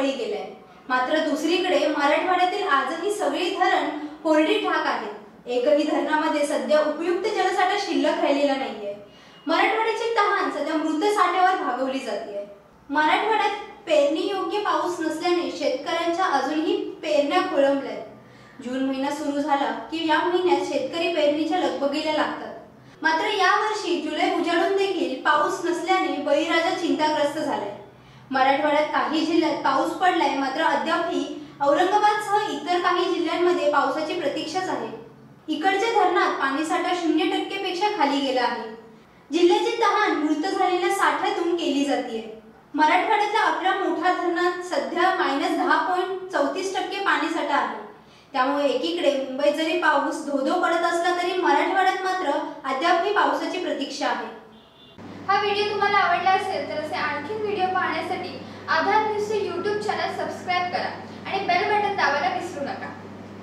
बळी गेलाय। मात्र दुसरीकडे मराठवाड्यातील आजही सगळी धरण कोरडी ठाक आहेत। एकही धरणामध्ये सध्या उपयुक्त जलसाठा शिल्लक राहिलेला नाहीये। मराठवाड्याची तहान सध्या मृत साठ्यावर भागवली जाते। मराठवाड्यात पेरणी योग्य पाऊस नसल्याने शेतकऱ्यांच्या अजूनही पेरण्या खोळंबल्यात। जून महिना सुरू झाला की या महिन्यात शेतकरी पेरणीच्या लगबगीला लागतात। मात्र यावर्षी जुलै उजाडून देखील पाऊस नसल्याने बळीराजा चिंताग्रस्त झालाय। मराठवाड्यात काही जिल्ह्यात पाऊस पडलाय, मात्र अद्यापही औरंगाबादसह इतर काही जिल्ह्यांमध्ये पावसाची प्रतीक्षाच आहे। इकडच्या धरणात पाणीसाठा 0% पेक्षा खाली गेला आहे। जिल्ह्याची तहान मृत झालेल्या साठ्यातून केली जाते। मराठवाड्यातल्या आपल्या मोठ्या धरणात सध्या -10.34% पाणीसाठा आहे। त्यामुळे एकीकडे मुंबईत जरी पाऊस धोधो पडत असला तरी मराठवाड्यात मात्र अद्यापही पावसाची प्रतीक्षा आहे। हा व्हिडिओ तुम्हाला आवडला असेल तर असे आणखी व्हिडिओ पाहण्यासाठी आधार न्यूजचे YouTube चॅनल सबस्क्राइब